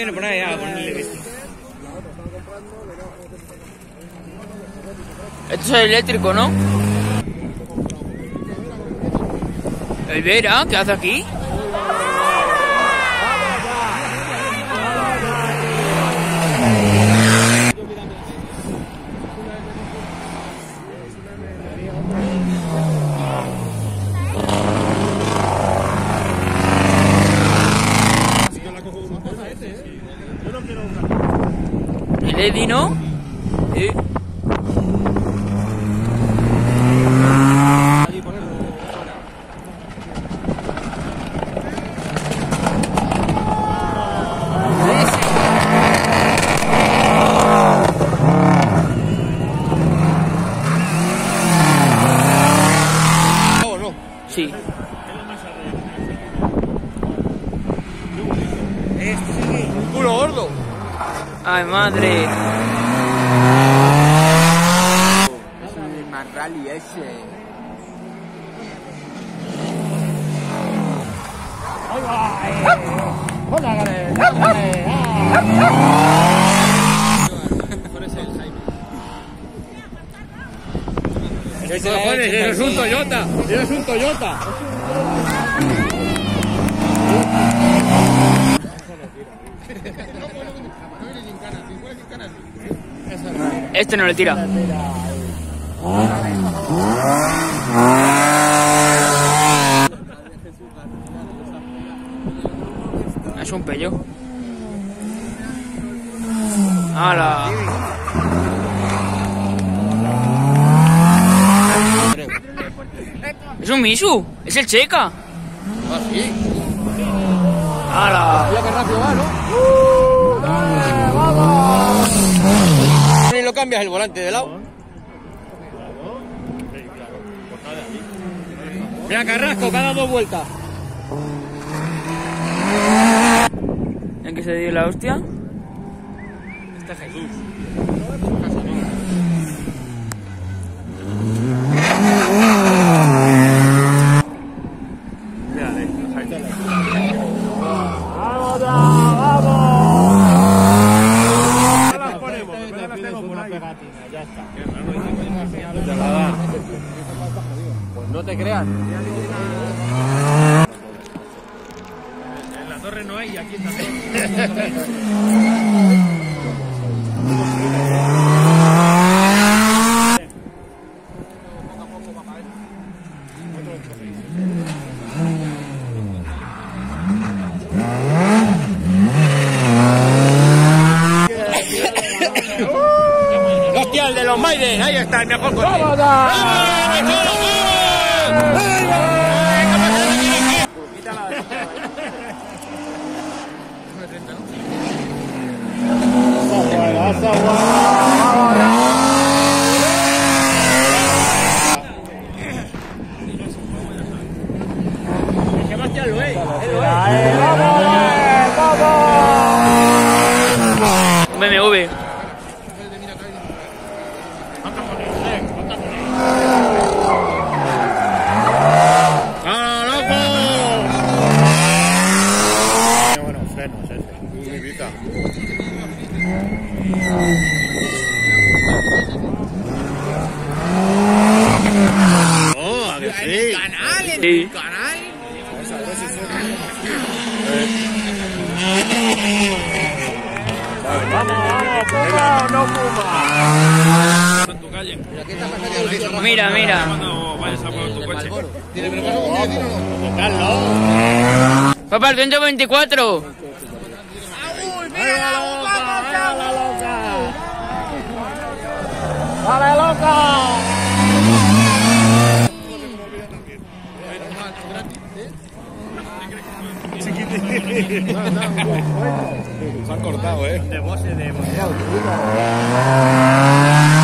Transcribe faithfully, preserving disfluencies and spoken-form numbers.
viene por ahí a ponerle esto. Esto es eléctrico, ¿no? El Vera, ¿qué hace aquí? ¿El Eddie, no? Sí. Sí. Un culo gordo. Ay, madre. Es un más rally ese. ¡Hola, Gare! ¡Eso cojones! ¡Eso es un Toyota! ¡Eso es un Toyota! Este no le tira. Es un pello. ¡Hala! Es un Misu, es el Checa. ¿Ah, sí? ¡Hala! Mira qué rápido va, ¿no? ¡Uh! ¡Dale, vamos! Y lo cambias el volante de lado. Mira, Carrasco, que ha dado dos vueltas. ¿En qué se dio la hostia? Está Jesús. ¡Vamos, vamos! Ya las ponemos, ya las tengo por ahí. Ya está. Te la da. Pues no te creas. En la torre no hay y aquí está. ¡Hostia, el de los Maiden! ¡Ahí está, el mejor coche! ¡Vamos! Sebastián lo es. B M W. Bueno, frenos, ese. Muy Ibiza. Oh, ¿a que sí? Canal, en Sí. el canal. Vamos, vamos, fuma o no fuma. En tu calle. Mira, mira. Cuando vayas a poner tu coche. ¿Tiene precaución? Papá, el ciento veinticuatro. ¡Mira la boca! ¡Mira la loca! ¡Vale, loca! Se han cortado, ¿eh? De bose, de bose.